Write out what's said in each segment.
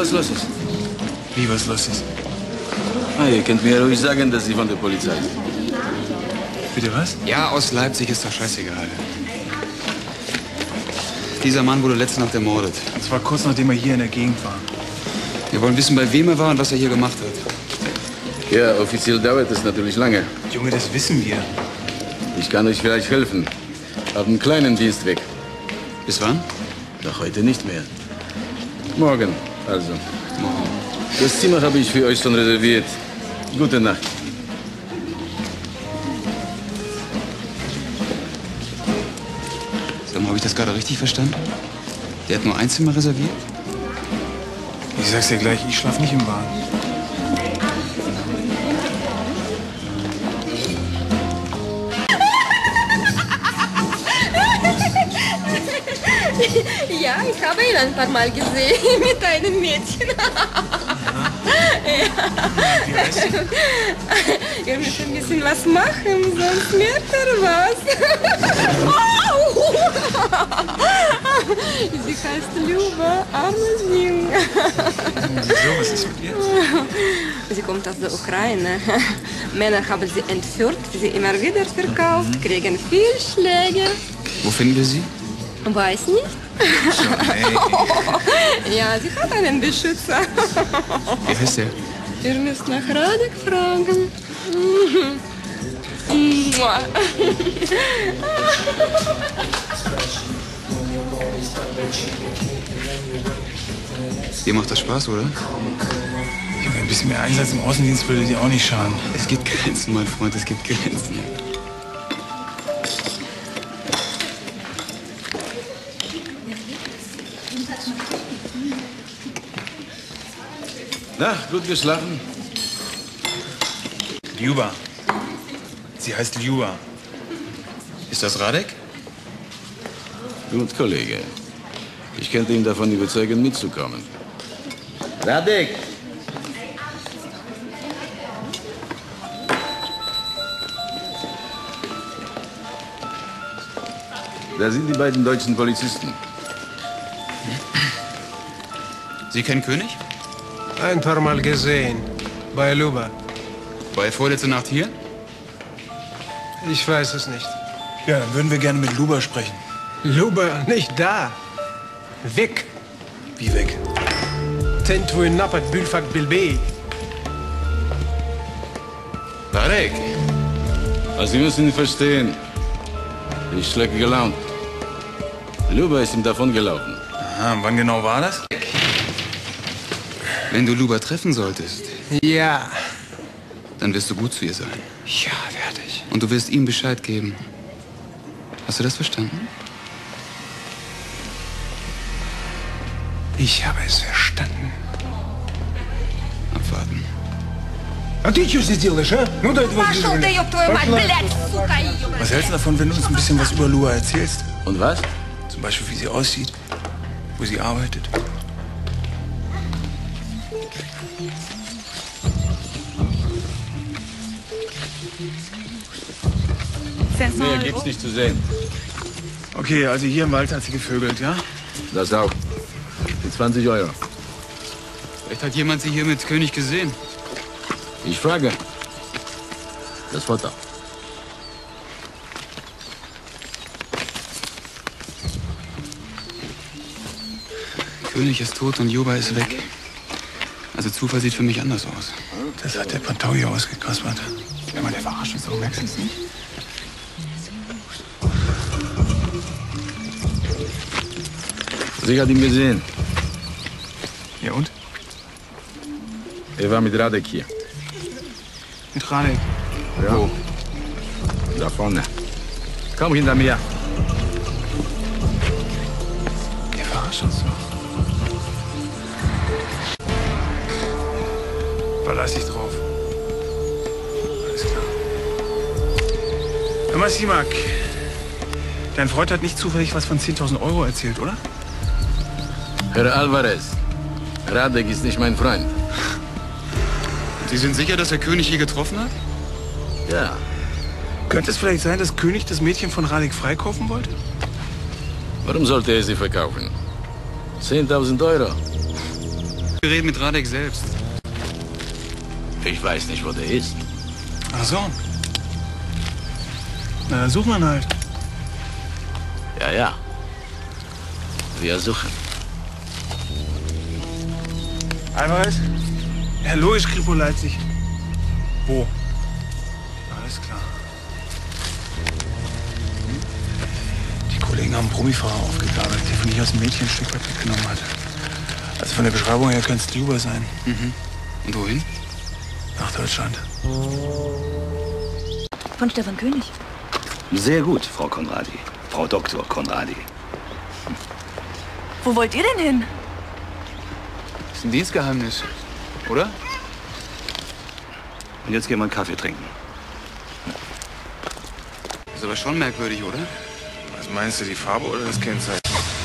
was los ist? Wie, was los ist? Ah, ihr könnt mir ruhig sagen, dass Sie von der Polizei sind. Bitte was? Ja, aus Leipzig ist doch scheißegal. Dieser Mann wurde letzte Nacht ermordet. Das war kurz nachdem er hier in der Gegend war. Wir wollen wissen, bei wem er war und was er hier gemacht hat. Ja, offiziell dauert es natürlich lange. Junge, das wissen wir. Ich kann euch vielleicht helfen. Hab einen kleinen Dienst weg. Bis wann? Doch heute nicht mehr. Morgen, also. Das Zimmer habe ich für euch schon reserviert. Gute Nacht. Sag mal, habe ich das gerade richtig verstanden? Der hat nur ein Zimmer reserviert? Ich sag's dir gleich, ich schlaf nicht im Wagen. Ja, ich habe ihn ein paar Mal gesehen mit einem Mädchen. Wie heißt sie? Wir müssen ein bisschen was machen, sonst merkt er was. Sie heißt Luba, armes Ding. Wieso, was ist mit ihr? Sie kommt aus der Ukraine. Männer haben sie entführt, sie immer wieder verkauft, kriegen viel Schläge. Wo finden wir sie? Weiß nicht. Schon, ey. Ja, sie hat einen Beschützer. Wie heißt der? Ihr müsst nach Radek fragen. Mua. Dir macht das Spaß, oder? Junge, ein bisschen mehr Einsatz im Außendienst würde dir auch nicht schaden. Es gibt Grenzen, mein Freund, es gibt Grenzen. Na, gut geschlafen? Ljuba. Sie heißt Ljuba. Ist das Radek? Gut, Kollege. Ich könnte ihn davon überzeugen, mitzukommen. Radek! Da sind die beiden deutschen Polizisten. Sie kennen König? Ein paar Mal gesehen. Bei Luba. War er vorletzte Nacht hier? Ich weiß es nicht. Ja, dann würden wir gerne mit Luba sprechen. Luba nicht da. Weg. Wie weg? Tentu in Napat Bülfak Bilbey. Radek! Also, Sie müssen ihn verstehen. Er ist schlecht gelaunt. Luba ist ihm davongelaufen. Aha, wann genau war das? Wenn du Luba treffen solltest, Ja. dann wirst du gut zu ihr sein. Ja, fertig. Und du wirst ihm Bescheid geben. Hast du das verstanden? Ich habe es verstanden. Abwarten. А ты что здесь делаешь, а? Ну дай два Пошел ты, ёб твою мать, блядь, сука, ёб. Was hältst du davon, wenn du uns ein bisschen was über Luba erzählst? Und was? Zum Beispiel, wie sie aussieht, wo sie arbeitet. Mehr gibt's nicht zu sehen. Okay, also hier im Wald hat sie gevögelt, ja? Das auch. Für 20 Euro. Vielleicht hat jemand sie hier mit König gesehen. Ich frage. Das Foto. König ist tot und Juba ist weg. Also Zufall sieht für mich anders aus. Das hat der Pantau hier ausgekaspert. Ja, Mann, der verarscht uns auch, merkst du es nicht? Sie hat ihn gesehen. Ja, und? Er war mit Radek hier. Mit Radek. Ja. Wo? Da vorne. Komm hinter mir. Der verarscht uns doch. Verlass dich drauf. Alles klar. Hör mal, Simak. Dein Freund hat nicht zufällig was von 10.000 Euro erzählt, oder? Herr Alvarez, Radek ist nicht mein Freund. Sie sind sicher, dass der König hier getroffen hat? Ja. Könnte es vielleicht sein, dass König das Mädchen von Radek freikaufen wollte? Warum sollte er sie verkaufen? 10.000 Euro. Gerät mit Radek selbst. Ich weiß nicht, wo der ist. Ach so. Na, dann suchen wir ihn halt. Ja, ja. Wir suchen. Alvarez? Ja, logisch, Kripo Leipzig. Wo? Alles klar. Die Kollegen haben einen Promifahrer aufgegabelt, der von hier aus ein Mädchen ein Stück weit mitgenommen hat. Also von der Beschreibung her könnte es Juba sein. Mhm. Und wohin? Nach Deutschland. Von Stefan König. Sehr gut, Frau Konradi. Frau Dr. Konradi. Wo wollt ihr denn hin? Das ist ein Dienstgeheimnis, oder? Und jetzt gehen wir einen Kaffee trinken. Ist aber schon merkwürdig, oder? Was meinst du, die Farbe oder das Kennzeichen?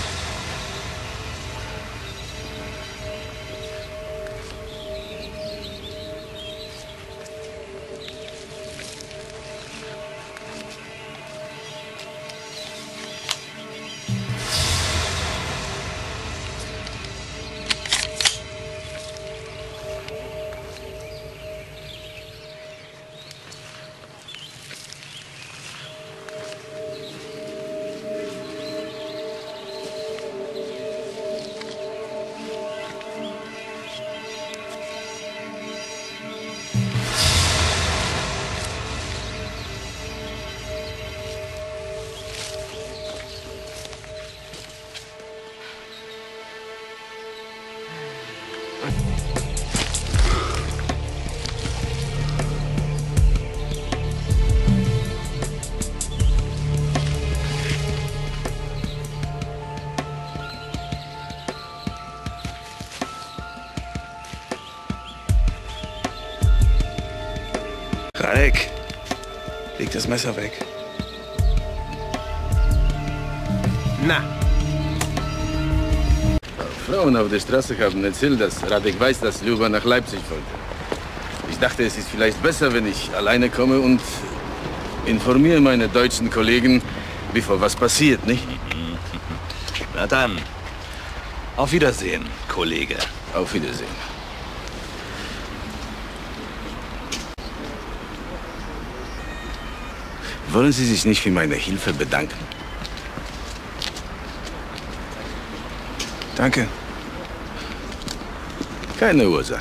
Radek, leg das Messer weg. Na, Frauen auf der Straße haben erzählt, dass Radek weiß, dass Ljuba nach Leipzig wollte. Ich dachte, es ist vielleicht besser, wenn ich alleine komme und informiere meine deutschen Kollegen, bevor was passiert, nicht? Na dann, auf Wiedersehen, Kollege. Auf Wiedersehen. Wollen Sie sich nicht für meine Hilfe bedanken? Danke. Keine Ursache.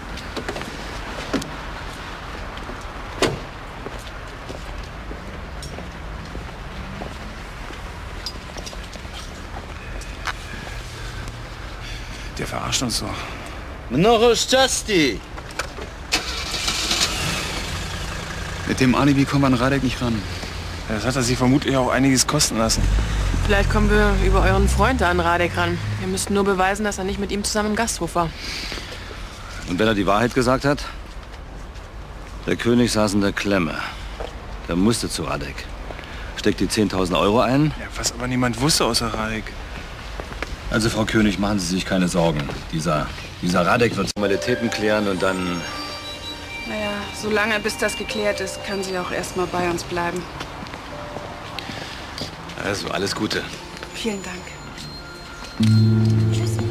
Der verarscht uns doch. Mnoroszczasti! Mit dem Alibi kommt man Radek nicht ran. Das hat er sich vermutlich auch einiges kosten lassen. Vielleicht kommen wir über euren Freund da an Radek ran. Wir müssten nur beweisen, dass er nicht mit ihm zusammen im Gasthof war. Und wenn er die Wahrheit gesagt hat? Der König saß in der Klemme. Der musste zu Radek. Steckt die 10.000 Euro ein? Ja, was aber niemand wusste außer Radek. Also, Frau König, machen Sie sich keine Sorgen. Dieser Radek wird Formalitäten klären und dann... Naja, solange bis das geklärt ist, kann sie auch erst mal bei uns bleiben. Also, alles Gute. Vielen Dank. Tschüss.